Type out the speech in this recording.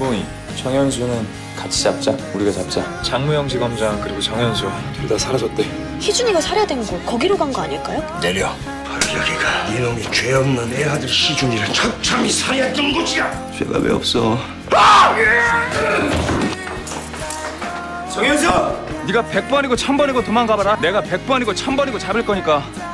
김봉희, 정현수는 같이 잡자. 우리가 잡자. 장무영 지검장 그리고 정현수 둘 다 사라졌대. 희준이가 살해된 곳 거기로 간 거 아닐까요? 내려. 바로 여기가 이놈이 죄 없는 애 아들 희준이를 처참히 살해했던 곳이야. 죄가 왜 없어? 정현수! 네가 100번이고 1000번이고 도망가봐라. 내가 100번이고 1000번이고 잡을 거니까